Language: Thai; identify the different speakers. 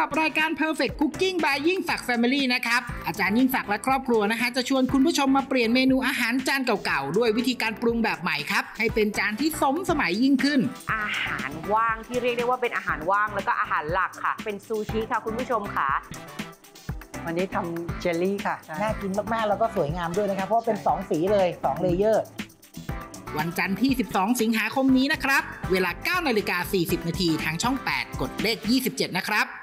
Speaker 1: กับรายการ Perfect Cooking by ยิ่งศักดิ์ Family นะครับอาจารย์ยิ่งศักดิ์และครอบครัวนะฮะจะชวนคุณผู้ชมมาเปลี่ยนเมนูอาหารจานเก่าๆด้วยวิธีการปรุงแบบใหม่ครับให้เป็นจานที่สมสมัยยิ่งขึ้น
Speaker 2: อาหารว่างที่เรียกได้ว่าเป็นอาหารว่างแล้วก็อาหารหลักค่ะเป็นซูชิค่ะคุณผู้ชมค่ะ
Speaker 3: วันนี้ทำเจลลี่ค่ะ
Speaker 4: น่ากินมากๆแล้วก็สวยงามด้วยนะครับเพราะเป็น2สีเลย2เลเยอร์
Speaker 1: วันจันทร์ที่ 12 สิงหาคมนี้นะครับเวลา 9:40 น.ทางช่อง 8 กดเลข 27 นะครับ